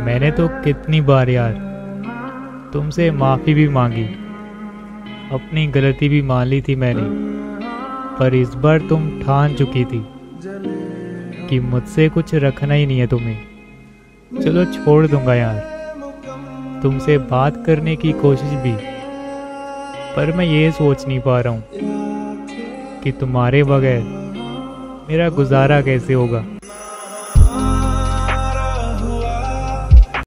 मैंने तो कितनी बार यार तुमसे माफ़ी भी मांगी, अपनी गलती भी मान ली थी मैंने, पर इस बार तुम ठान चुकी थी कि मुझसे कुछ रखना ही नहीं है तुम्हें। चलो छोड़ दूंगा यार तुमसे बात करने की कोशिश भी, पर मैं ये सोच नहीं पा रहा हूँ कि तुम्हारे बगैर मेरा गुजारा कैसे होगा।